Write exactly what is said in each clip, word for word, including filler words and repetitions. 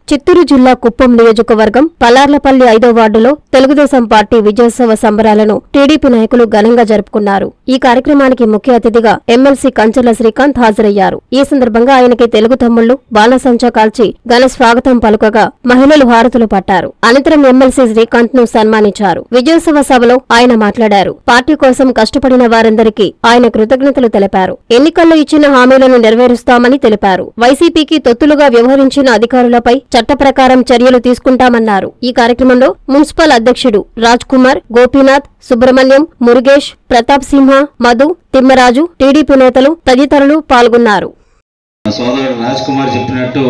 చిత్తూరు జిల్లా కుప్పం నియోజకవర్గం పలార్లపల్లి ఐదో వార్డులో తెలుగుదేశం పార్టీ విజయోత్సవ సంబరాలను టీడీపీ నాయకులు ఘనంగా జరుపుకున్నారు. ఈ కార్యక్రమానికి ముఖ్య అతిథిగా ఎమ్మెల్సీ కంచర్ల శ్రీకాంత్ హాజరయ్యారు. ఈ సందర్భంగా ఆయనకి తెలుగు తమ్ముళ్లు బాణసంచా కాల్చి ఘన స్వాగతం పలుకగా మహిళలు హారతులు పట్టారు. అనంతరం ఎమ్మెల్సీ శ్రీకాంత్ ను సన్మానించారు. విజయోత్సవ సభలో ఆయన మాట్లాడారు. పార్టీ కోసం కష్టపడిన వారందరికీ ఆయన కృతజ్ఞతలు తెలిపారు. ఎన్నికల్లో ఇచ్చిన హామీలను నెరవేరుస్తామని తెలిపారు. వైసీపీకి తొత్తులుగా వ్యవహరించిన అధికారులపై చట్ట ప్రకారం చర్యలు తీసుకుంటామన్నారు. ఈ కార్యక్రమంలో మున్సిపల్ అధ్యక్షుడు రాజ్ కుమార్, గోపీనాథ్, సుబ్రహ్మణ్యం, మురుగేష్, ప్రతాప్ సింహ, మధు, తిమ్మరాజు, టీడీపీ నేతలు తదితరులు పాల్గొన్నారు. సోదరుడు రాజ్ కుమార్ చెప్పినట్టు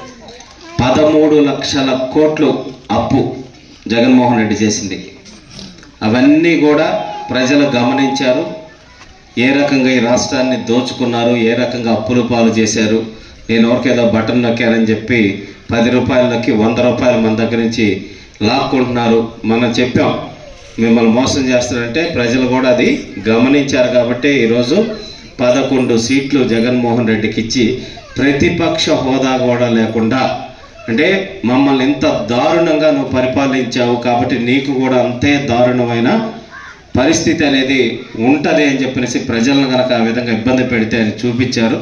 పదమూడు లక్షల కోట్లు అప్పు జగన్మోహన్ రెడ్డి చేసింది. అవన్నీ కూడా ప్రజలు గమనించారు. ఏ రకంగా ఈ రాష్ట్రాన్ని దోచుకున్నారు, ఏ రకంగా అప్పులు పాలు చేశారు. నేను ఎవరికేదో బటన్ నొక్కానని చెప్పి పది రూపాయలకి వంద రూపాయలు మన దగ్గర నుంచి లాక్కుంటున్నారు. మనం చెప్పాం మిమ్మల్ని మోసం చేస్తారంటే ప్రజలు కూడా అది గమనించారు. కాబట్టి ఈరోజు పదకొండు సీట్లు జగన్మోహన్ రెడ్డికి ఇచ్చి ప్రతిపక్ష హోదా కూడా లేకుండా, అంటే మమ్మల్ని ఇంత దారుణంగా నువ్వు పరిపాలించావు కాబట్టి నీకు కూడా అంతే దారుణమైన పరిస్థితి అనేది ఉంటుంది అని చెప్పేసి ప్రజలను కనుక ఆ విధంగా ఇబ్బంది పెడితే అని చూపించారు.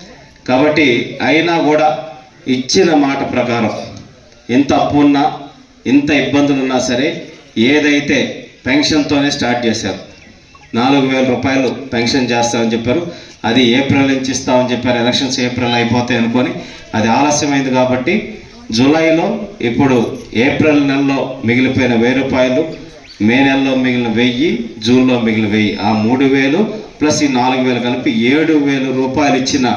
కాబట్టి అయినా కూడా ఇచ్చిన మాట ప్రకారం ఎంత అప్పు ఉన్నా ఇంత ఇబ్బందులు ఉన్నా సరే ఏదైతే పెన్షన్తోనే స్టార్ట్ చేశారు. నాలుగు వేల రూపాయలు పెన్షన్ చేస్తామని చెప్పారు. అది ఏప్రిల్ నుంచి ఇస్తామని చెప్పారు. ఎలక్షన్స్ ఏప్రిల్ అయిపోతాయి అనుకొని అది ఆలస్యమైంది కాబట్టి జూలైలో ఇప్పుడు ఏప్రిల్ నెలలో మిగిలిపోయిన వెయ్యి రూపాయలు, మే నెలలో మిగిలిన వెయ్యి, జూన్లో మిగిలిన వెయ్యి, ఆ మూడు వేలు ప్లస్ ఈ నాలుగు వేలు కలిపి ఏడు వేలు రూపాయలు ఇచ్చిన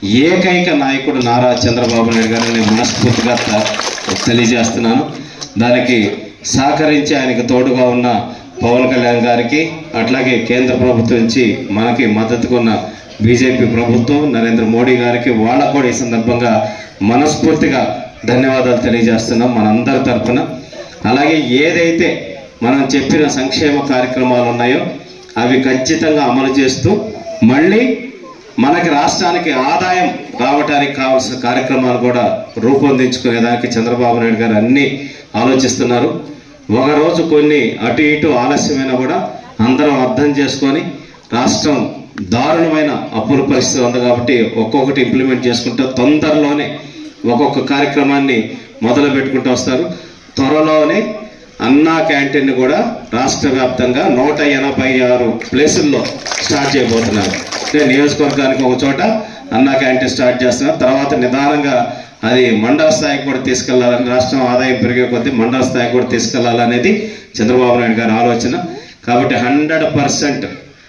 ఏకైక నాయకుడు నారా చంద్రబాబు నాయుడు గారిని నేను మనస్ఫూర్తిగా తెలియజేస్తున్నాను. దానికి సహకరించి ఆయనకు తోడుగా ఉన్న పవన్ కళ్యాణ్ గారికి, అట్లాగే కేంద్ర ప్రభుత్వం నుంచి మనకి మద్దతుకున్న బీజేపీ ప్రభుత్వం నరేంద్ర మోడీ గారికి వాళ్ళకు కూడా ఈ సందర్భంగా మనస్ఫూర్తిగా ధన్యవాదాలు తెలియజేస్తున్నాం మనందరి తరఫున. అలాగే ఏదైతే మనం చెప్పిన సంక్షేమ కార్యక్రమాలు ఉన్నాయో అవి ఖచ్చితంగా అమలు చేస్తూ మళ్ళీ మనకి రాష్ట్రానికి ఆదాయం రావడానికి కావాల్సిన కార్యక్రమాలు కూడా రూపొందించుకునేదానికి చంద్రబాబు నాయుడు గారు అన్ని ఆలోచిస్తున్నారు. ఒకరోజు కొన్ని అటు ఇటు ఆలస్యమైనా కూడా అందరం అర్థం చేసుకొని రాష్ట్రం దారుణమైన అప్పుల పరిస్థితి ఉంది కాబట్టి ఒక్కొక్కటి ఇంప్లిమెంట్ చేసుకుంటూ తొందరలోనే ఒక్కొక్క కార్యక్రమాన్ని మొదలు పెట్టుకుంటూ వస్తారు. త్వరలోనే అన్నా క్యాంటీన్ కూడా రాష్ట్ర వ్యాప్తంగా నూట ఎనభై ఆరు ప్లేసుల్లో స్టార్ట్ చేయబోతున్నారు. నియోజకవర్గానికి ఒక చోట అన్నా క్యాంటీన్ స్టార్ట్ చేస్తున్నారు. తర్వాత నిదానంగా అది మండల స్థాయికి కూడా తీసుకెళ్లాలని, రాష్ట్రం ఆదాయం పెరిగే కొద్దీ మండల స్థాయికి కూడా తీసుకెళ్లాలనేది చంద్రబాబు నాయుడు గారి ఆలోచన. కాబట్టి హండ్రెడ్ పర్సెంట్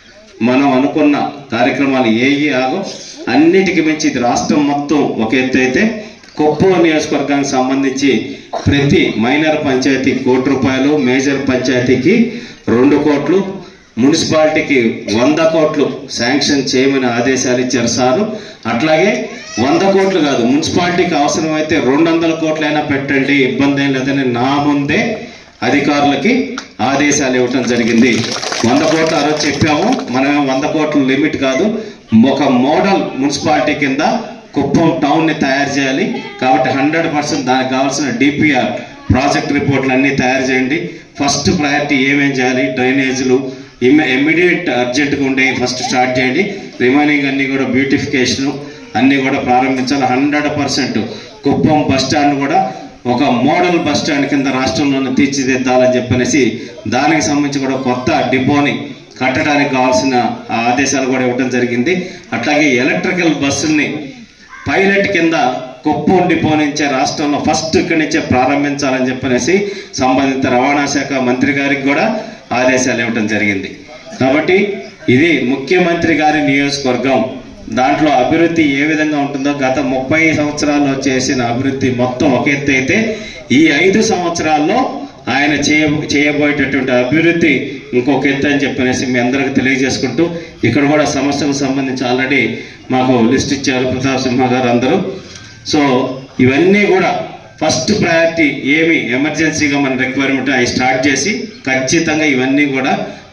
మనం అనుకున్న కార్యక్రమాలు ఏవి ఆగో అన్నిటికి మించి ఇది రాష్ట్రం మొత్తం ఒక ఎత్తు అయితే కుప్పం నియోజకవర్గానికి సంబంధించి ప్రతి మైనర్ పంచాయతీకి కోటి రూపాయలు, మేజర్ పంచాయతీకి రెండు కోట్లు, మున్సిపాలిటీకి వంద కోట్లు శాంక్షన్ చేయమని ఆదేశాలు ఇచ్చారు సారు. అట్లాగే వంద కోట్లు కాదు, మున్సిపాలిటీకి అవసరమైతే రెండు వందల కోట్లైనా పెట్టండి, ఇబ్బంది ఏం లేదని నా ముందే అధికారులకి ఆదేశాలు ఇవ్వటం జరిగింది. వంద కోట్లు ఆ రోజు చెప్పాము, మనమే వంద కోట్ల లిమిట్ కాదు, ఒక మోడల్ మున్సిపాలిటీ కింద కుప్పం టౌన్ ని తయారు చేయాలి. కాబట్టి హండ్రెడ్ పర్సెంట్ దానికి కావాల్సిన డిపిఆర్ ప్రాజెక్ట్ రిపోర్ట్లు అన్ని తయారు చేయండి. ఫస్ట్ ప్రయారిటీ ఏమేం చేయాలి, డ్రైనేజీలు ఇమ్మీడియట్ అర్జెంట్గా ఉండే ఫస్ట్ స్టార్ట్ చేయండి. రిమైనింగ్ అన్ని కూడా బ్యూటిఫికేషన్ అన్ని కూడా ప్రారంభించాలి. Hundred percent Kuppam bus stand కూడా ఒక మోడల్ బస్ స్టాండ్ కింద రాష్ట్రంలోనే తీర్చిదిద్దాలని చెప్పనేసి దానికి సంబంధించి కూడా కొత్త డిపోని కట్టడానికి కావాల్సిన ఆదేశాలు కూడా ఇవ్వడం జరిగింది. అట్లాగే ఎలక్ట్రికల్ బస్సుల్ని పైలట్ కింద కుప్పం డిపో నుంచే రాష్ట్రంలో ఫస్ట్ ఇక్కడి నుంచే ప్రారంభించాలని చెప్పనేసి సంబంధిత రవాణా శాఖ మంత్రి గారికి కూడా ఆదేశాలు ఇవ్వడం జరిగింది. కాబట్టి ఇది ముఖ్యమంత్రి గారి నియోజకవర్గం. దాంట్లో అభివృద్ధి ఏ విధంగా ఉంటుందో గత ముప్పై సంవత్సరాల్లో చేసిన అభివృద్ధి మొత్తం ఒక ఎత్తు అయితే ఈ ఐదు సంవత్సరాల్లో ఆయన చేయ చేయబోయేటటువంటి అభివృద్ధి ఇంకొక ఎత్తు అని చెప్పనేసి మీ అందరికి తెలియజేసుకుంటూ ఇక్కడ కూడా సమస్యలకు సంబంధించి ఆల్రెడీ మాకు లిస్ట్ ఇచ్చారు ప్రతాప్ సింహ గారు అందరూ. సో ఇవన్నీ కూడా ఫస్ట్ ప్రయారిటీ ఏమి ఎమర్జెన్సీగా మన రిక్వైర్మెంట్ అవి స్టార్ట్ చేసి ఖచ్చితంగా ఇవన్నీ కూడా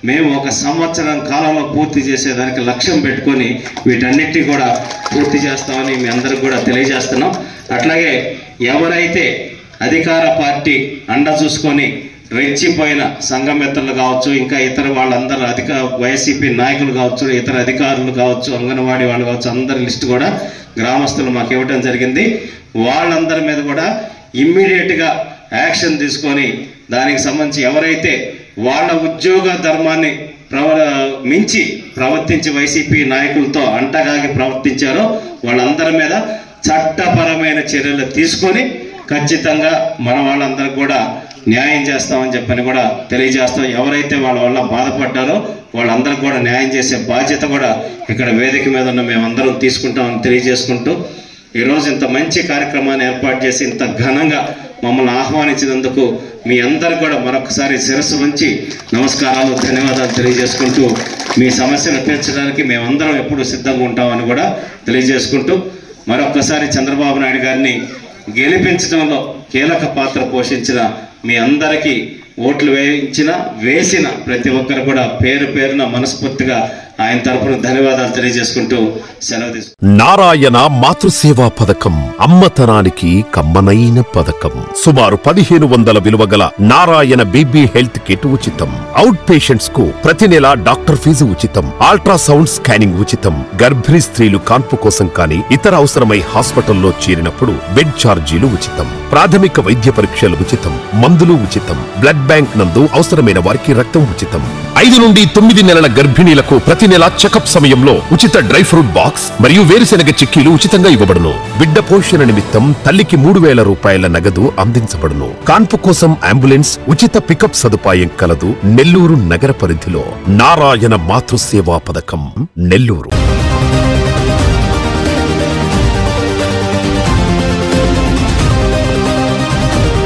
మేము ఒక సంవత్సరం కాలంలో పూర్తి చేసేదానికి లక్ష్యం పెట్టుకొని వీటన్నిటినీ కూడా పూర్తి చేస్తామని మీ అందరికి కూడా తెలియజేస్తున్నాం. అట్లాగే ఎవరైతే అధికార పార్టీ అండ చూసుకొని రెచ్చిపోయిన సంఘమిత్రులు కావచ్చు, ఇంకా ఇతర వాళ్ళందరూ అధిక వైసీపీ నాయకులు కావచ్చు, ఇతర అధికారులు కావచ్చు, అంగన్వాడీ వాళ్ళు కావచ్చు, అందరి లిస్టు కూడా గ్రామస్తులు మాకు ఇవ్వడం జరిగింది. వాళ్ళందరి మీద కూడా ఇమ్మీడియట్గా యాక్షన్ తీసుకొని దానికి సంబంధించి ఎవరైతే వాళ్ళ ఉద్యోగ ధర్మాన్ని ప్రవ మించి ప్రవర్తించి వైసీపీ నాయకులతో అంటగాగి ప్రవర్తించారో వాళ్ళందరి మీద చట్టపరమైన చర్యలు తీసుకొని ఖచ్చితంగా మన వాళ్ళందరికీ కూడా న్యాయం చేస్తామని చెప్పని కూడా తెలియజేస్తాం. ఎవరైతే వాళ్ళ వల్ల బాధపడ్డారో వాళ్ళందరికీ కూడా న్యాయం చేసే బాధ్యత కూడా ఇక్కడ వేదిక మీద ఉన్న మేమందరం తీసుకుంటామని తెలియజేసుకుంటూ ఈరోజు ఇంత మంచి కార్యక్రమాన్ని ఏర్పాటు చేసి ఇంత ఘనంగా మమ్మల్ని ఆహ్వానించినందుకు మీ అందరికి కూడా మరొకసారి శిరస్సు వంచి నమస్కారాలు, ధన్యవాదాలు తెలియజేసుకుంటూ మీ సమస్యలు తీర్చడానికి మేమందరం ఎప్పుడు సిద్ధంగా ఉంటామని కూడా తెలియజేసుకుంటూ మరొకసారి చంద్రబాబు నాయుడు గారిని గెలిపించడంలో కీలక పాత్ర పోషించిన మీ అందరికీ ఓట్లు వేయించిన వేసిన ప్రతి ఒక్కరు కూడా పేరు పేరున మనస్ఫూర్తిగా ఆయన తరపున ధన్యవాదాలు తెలియజేసుకుంటూ సెలవు తీసుకుంటాం. నారాయణ మాతృసేవా పథకం అమ్మతనానికి కమ్మనైన పథకం. సుమారు పదిహేను వందల విలువ గల నారాయణ బీబీ హెల్త్ కిట్ ఉచితం. అవుట్ పేషెంట్స్ కు ప్రతి నెల డాక్టర్ ఫీజు ఉచితం. అల్ట్రాసౌండ్ స్కానింగ్ ఉచితం. గర్భిణీ స్త్రీలు కాన్పు కోసం కానీ ఇతర అవసరమై హాస్పిటల్లో చేరినప్పుడు బెడ్ ఛార్జీలు ఉచితం. ప్రాథమిక వైద్య పరీక్షలు ఉచితం. మందులు ఉచితం. బ్లడ్ బ్యాంక్ నందు అవసరమైన వారికి రక్తం ఉచితం. ఐదు నుండి తొమ్మిది నెలల గర్భిణీలకు ప్రతి నెల చెకప్ సమయంలో ఉచిత డ్రై ఫ్రూట్ బాక్స్ మరియు వేరుశెనగ చిక్కీలు ఉచితంగా ఇవ్వబడును. బిడ్డ పోషణ నిమిత్తం తల్లికి మూడు వేల రూపాయల నగదు అందించబడును. కాన్పు కోసం అంబులెన్స్ ఉచిత పికప్ సదుపాయం కలదు. నెల్లూరు నగర పరిధిలో నారాయణ మాతృసేవా పథకం, నెల్లూరు.